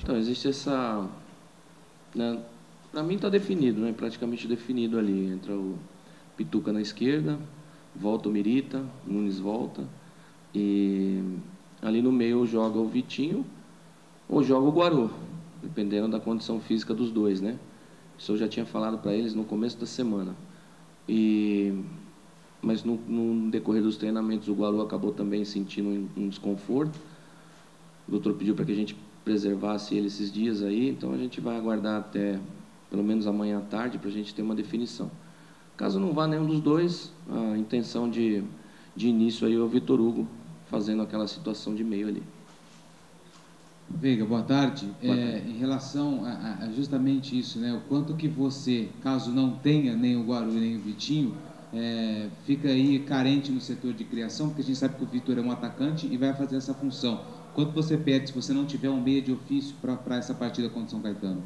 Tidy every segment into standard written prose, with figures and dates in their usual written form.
Então, existe essa... Né, para mim está definido, né, praticamente definido ali. Entra o Pituca na esquerda, volta o Mirita, Nunes volta, e ali no meio joga o Vitinho ou joga o Guarú, dependendo da condição física dos dois, né? Isso eu já tinha falado para eles no começo da semana. Mas no decorrer dos treinamentos o Guarú acabou também sentindo um desconforto. O doutor pediu para que a gente preservasse ele esses dias aí, então a gente vai aguardar até pelo menos amanhã à tarde para a gente ter uma definição. Caso não vá nenhum dos dois, a intenção de início aí é o Vitor Hugo fazendo aquela situação de meio ali. Veiga, boa tarde. Boa tarde. Em relação a justamente isso, né? O quanto que você, caso não tenha nem o Guarú nem o Vitinho, fica aí carente no setor de criação, porque a gente sabe que o Vitor é um atacante e vai fazer essa função. Quanto você perde se você não tiver um meia de ofício para essa partida contra o São Caetano?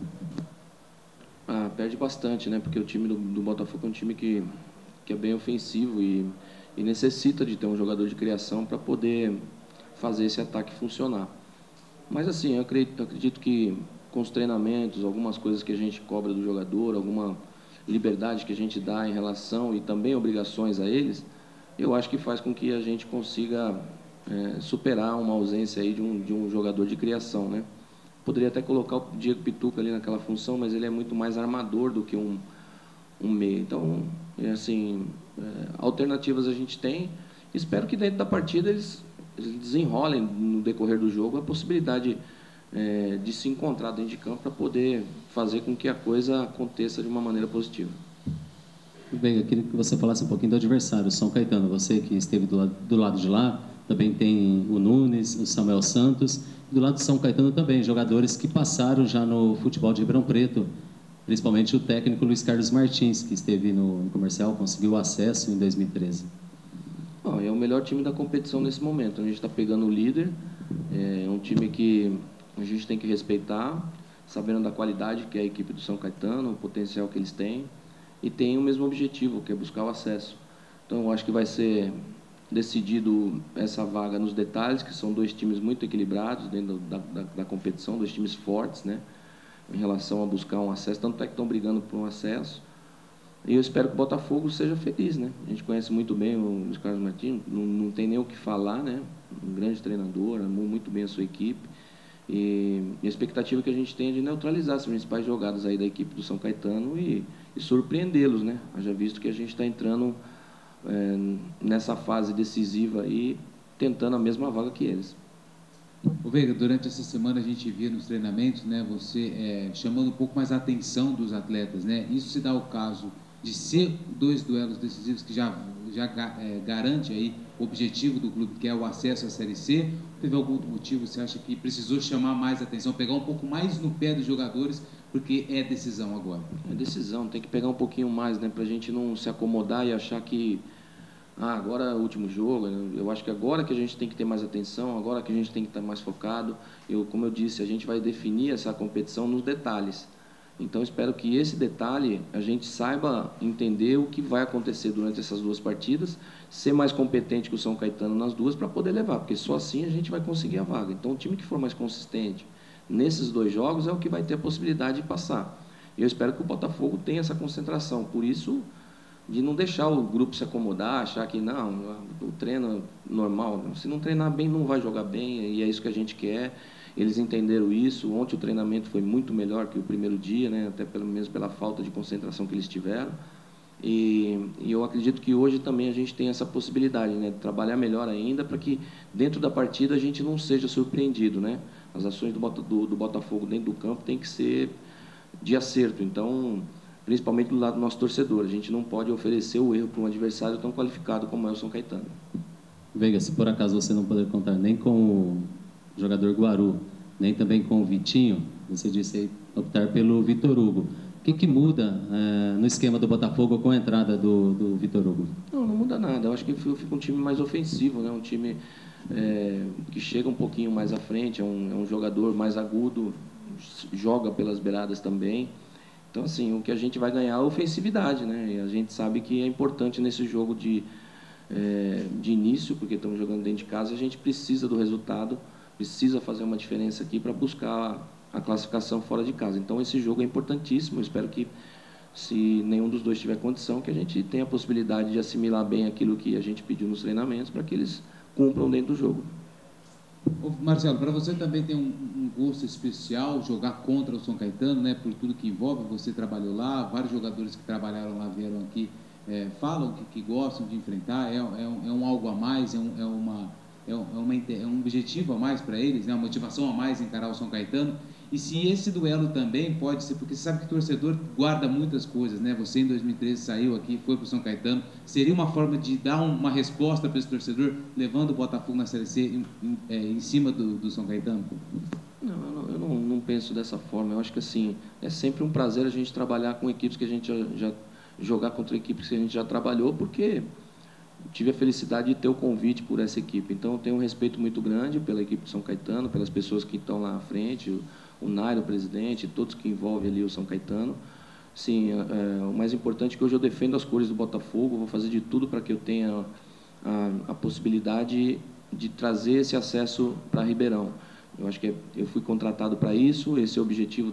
Perde bastante, né? Porque o time do Botafogo é um time que é bem ofensivo e necessita de ter um jogador de criação para poder fazer esse ataque funcionar. Mas assim, eu acredito que com os treinamentos, algumas coisas que a gente cobra do jogador, alguma liberdade que a gente dá em relação e também obrigações a eles, eu acho que faz com que a gente consiga superar uma ausência aí de um jogador de criação, né? Poderia até colocar o Diego Pituca ali naquela função, mas ele é muito mais armador do que um meia. Então, assim, alternativas a gente tem. Espero que dentro da partida eles desenrolem no decorrer do jogo a possibilidade de se encontrar dentro de campo para poder fazer com que a coisa aconteça de uma maneira positiva. Bem, eu queria que você falasse um pouquinho do adversário, o São Caetano. Você que esteve do lado de lá, também tem o Nunes, o Samuel Santos. Do lado do São Caetano também, jogadores que passaram já no futebol de Ribeirão Preto, principalmente o técnico Luiz Carlos Martins, que esteve no Comercial, conseguiu acesso em 2013. Bom, é o melhor time da competição nesse momento. A gente está pegando o líder, é um time que a gente tem que respeitar, sabendo da qualidade que é a equipe do São Caetano, o potencial que eles têm, e tem o mesmo objetivo, que é buscar o acesso. Então, eu acho que vai ser decidido essa vaga nos detalhes, que são dois times muito equilibrados dentro da competição, dois times fortes, né, em relação a buscar um acesso, tanto é que estão brigando por um acesso. E eu espero que o Botafogo seja feliz, né? A gente conhece muito bem o Luiz Carlos Martins, não tem nem o que falar, né? Um grande treinador, amou muito bem a sua equipe. E a expectativa que a gente tem é de neutralizar as principais jogadas aí da equipe do São Caetano e surpreendê-los, né? Haja visto que a gente está entrando nessa fase decisiva aí, tentando a mesma vaga que eles. Ô Veiga, durante essa semana a gente via nos treinamentos, né, você chamando um pouco mais a atenção dos atletas, né? Isso se dá o caso de ser dois duelos decisivos que já garante aí o objetivo do clube, que é o acesso à Série C. Teve algum outro motivo, você acha que precisou chamar mais atenção, pegar um pouco mais no pé dos jogadores, porque é decisão agora? É decisão, tem que pegar um pouquinho mais, né, para a gente não se acomodar e achar que agora é o último jogo. Eu acho que agora que a gente tem que ter mais atenção, agora que a gente tem que estar mais focado. Como eu disse, a gente vai definir essa competição nos detalhes. Então, espero que esse detalhe a gente saiba entender o que vai acontecer durante essas duas partidas, ser mais competente que o São Caetano nas duas para poder levar, porque só assim a gente vai conseguir a vaga. Então, o time que for mais consistente nesses dois jogos é o que vai ter a possibilidade de passar. E eu espero que o Botafogo tenha essa concentração. Por isso, de não deixar o grupo se acomodar, achar que não, o treino é normal. Se não treinar bem, não vai jogar bem, e é isso que a gente quer. Eles entenderam isso. Ontem o treinamento foi muito melhor que o primeiro dia, né? Até pelo menos pela falta de concentração que eles tiveram. E eu acredito que hoje também a gente tem essa possibilidade, né, de trabalhar melhor ainda, para que dentro da partida a gente não seja surpreendido, né? As ações do Botafogo dentro do campo tem que ser de acerto. Então, principalmente do lado do nosso torcedor, a gente não pode oferecer o erro para um adversário tão qualificado como é o São Caetano. Veiga, se por acaso você não puder contar nem com o jogador Guarú, nem também com o Vitinho, você disse aí optar pelo Vitor Hugo. O que muda no esquema do Botafogo com a entrada do Vitor Hugo? Não muda nada. Eu acho que fica um time mais ofensivo, né? Um time que chega um pouquinho mais à frente, é um jogador mais agudo, joga pelas beiradas também. Então, assim, o que a gente vai ganhar é a ofensividade, né? E a gente sabe que é importante nesse jogo de início, porque estamos jogando dentro de casa, a gente precisa do resultado, precisa fazer uma diferença aqui para buscar a classificação fora de casa. Então, esse jogo é importantíssimo. Eu espero que, se nenhum dos dois tiver condição, que a gente tenha a possibilidade de assimilar bem aquilo que a gente pediu nos treinamentos, para que eles cumpram dentro do jogo. Ô, Marcelo, para você também tem um gosto especial jogar contra o São Caetano, né? Por tudo que envolve, você trabalhou lá, vários jogadores que trabalharam lá vieram aqui, falam que gostam de enfrentar, é um algo a mais, é um objetivo a mais para eles, né? Uma motivação a mais encarar o São Caetano. E se esse duelo também pode ser, porque você sabe que o torcedor guarda muitas coisas, né? Você em 2013 saiu aqui, foi para o São Caetano, seria uma forma de dar uma resposta para esse torcedor, levando o Botafogo na Série C em cima do São Caetano? Não, eu não penso dessa forma. Eu acho que assim, é sempre um prazer a gente trabalhar com equipes que a gente já jogar contra equipes que a gente já trabalhou, porque tive a felicidade de ter o convite por essa equipe. Então, eu tenho um respeito muito grande pela equipe de São Caetano, pelas pessoas que estão lá à frente, o Nairo, o presidente, todos que envolvem ali o São Caetano. Sim, o mais importante é que hoje eu defendo as cores do Botafogo, vou fazer de tudo para que eu tenha a possibilidade de trazer esse acesso para Ribeirão. Eu acho que eu fui contratado para isso, esse objetivo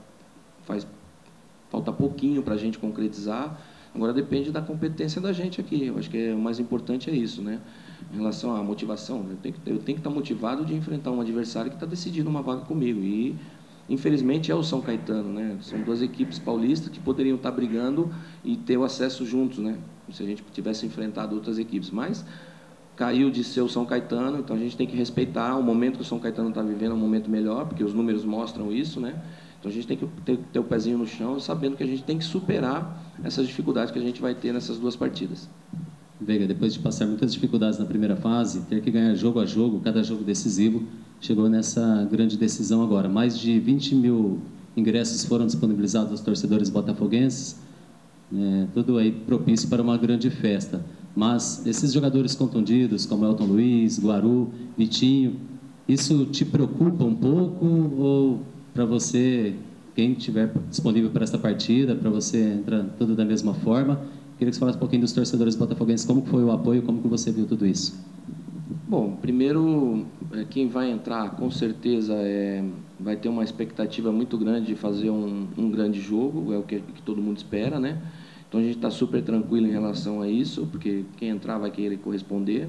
falta pouquinho para a gente concretizar. Agora depende da competência da gente aqui. Eu acho que o mais importante é isso, né? Em relação à motivação, eu tenho que estar motivado de enfrentar um adversário que está decidindo uma vaga comigo. E, infelizmente, é o São Caetano, né? São duas equipes paulistas que poderiam estar brigando e ter o acesso juntos, né? Se a gente tivesse enfrentado outras equipes. Mas caiu de ser o São Caetano, então a gente tem que respeitar o momento que o São Caetano está vivendo, é um momento melhor, porque os números mostram isso, né? Então a gente tem que ter o pezinho no chão, sabendo que a gente tem que superar essas dificuldades que a gente vai ter nessas duas partidas. Veiga, depois de passar muitas dificuldades na primeira fase, ter que ganhar jogo a jogo, cada jogo decisivo, chegou nessa grande decisão agora. Mais de 20 mil ingressos foram disponibilizados aos torcedores botafoguenses, tudo aí propício para uma grande festa. Mas esses jogadores contundidos, como Elton Luiz, Guaru, Vitinho, isso te preocupa um pouco ou para você, quem estiver disponível para essa partida, para você entrar tudo da mesma forma? Queria que você falasse um pouquinho dos torcedores botafoguenses, como foi o apoio, como que você viu tudo isso? Bom, primeiro, quem vai entrar, com certeza, vai ter uma expectativa muito grande de fazer um grande jogo, é o que todo mundo espera, né? Então, a gente está super tranquilo em relação a isso, porque quem entrar vai querer corresponder.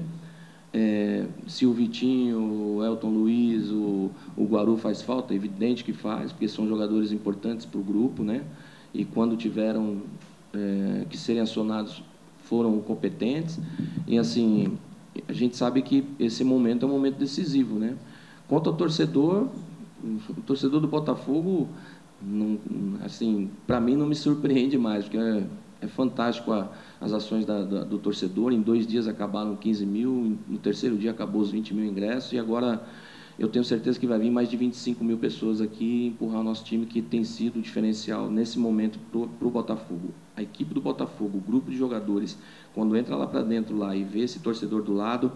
Se o Vitinho, o Elton Luiz, o Guaru faz falta, é evidente que faz, porque são jogadores importantes para o grupo, né? E quando tiveram que serem acionados, foram competentes. E assim, a gente sabe que esse momento é um momento decisivo, né? Quanto ao torcedor, o torcedor do Botafogo, assim, para mim não me surpreende mais, porque é fantástico as ações do torcedor. Em 2 dias acabaram 15 mil, no terceiro dia acabou os 20 mil ingressos, e agora eu tenho certeza que vai vir mais de 25 mil pessoas aqui empurrar o nosso time, que tem sido o diferencial nesse momento para o Botafogo. A equipe do Botafogo, o grupo de jogadores, quando entra lá para dentro lá e vê esse torcedor do lado,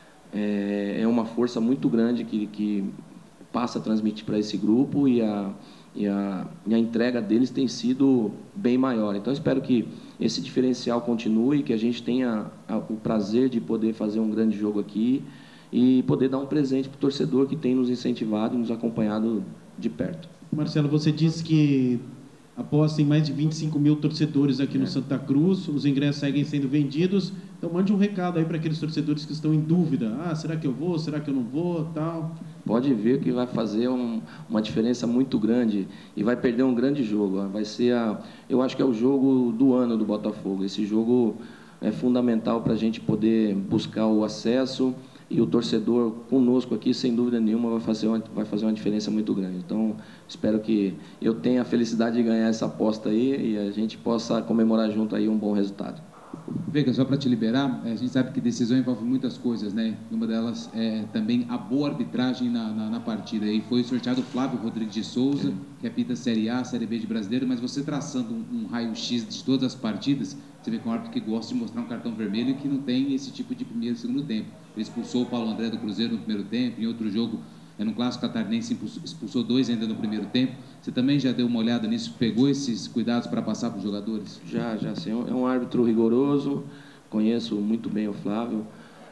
é uma força muito grande que passa a transmitir para esse grupo, e a entrega deles tem sido bem maior. Então, espero que esse diferencial continue, que a gente tenha o prazer de poder fazer um grande jogo aqui e poder dar um presente para o torcedor que tem nos incentivado e nos acompanhado de perto. Marcelo, você disse que aposta em mais de 25 mil torcedores aqui no Santa Cruz, os ingressos seguem sendo vendidos, então mande um recado aí para aqueles torcedores que estão em dúvida. Será que eu vou? Será que eu não vou? Tal. Pode ver que vai fazer uma diferença muito grande e vai perder um grande jogo. Vai ser eu acho que é o jogo do ano do Botafogo. Esse jogo é fundamental para a gente poder buscar o acesso, e o torcedor conosco aqui, sem dúvida nenhuma, vai fazer uma diferença muito grande. Então, espero que eu tenha a felicidade de ganhar essa aposta aí e a gente possa comemorar junto aí um bom resultado. Veiga, só para te liberar, a gente sabe que decisão envolve muitas coisas, né? Uma delas é também a boa arbitragem na partida. E foi sorteado o Flávio Rodrigues de Souza, que apita Série A, Série B de Brasileiro, mas você traçando um raio-x de todas as partidas, você vê que é um árbitro que gosta de mostrar um cartão vermelho e que não tem esse tipo de primeiro e segundo tempo. Ele expulsou o Paulo André do Cruzeiro no primeiro tempo, em outro jogo, no Clássico Catarinense, expulsou 2 ainda no primeiro tempo. Você também já deu uma olhada nisso, pegou esses cuidados para passar para os jogadores? Já sim. É um árbitro rigoroso, conheço muito bem o Flávio.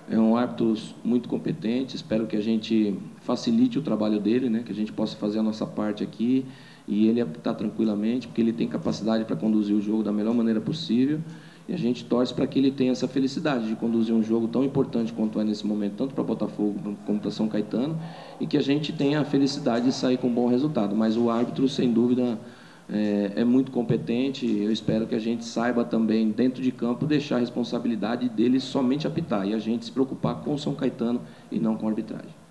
É um árbitro muito competente, espero que a gente facilite o trabalho dele, né? Que a gente possa fazer a nossa parte aqui e ele apitar tranquilamente, porque ele tem capacidade para conduzir o jogo da melhor maneira possível. E a gente torce para que ele tenha essa felicidade de conduzir um jogo tão importante quanto é nesse momento, tanto para Botafogo como para São Caetano, e que a gente tenha a felicidade de sair com um bom resultado. Mas o árbitro, sem dúvida, é muito competente. Eu espero que a gente saiba também, dentro de campo, deixar a responsabilidade dele somente apitar e a gente se preocupar com o São Caetano e não com a arbitragem.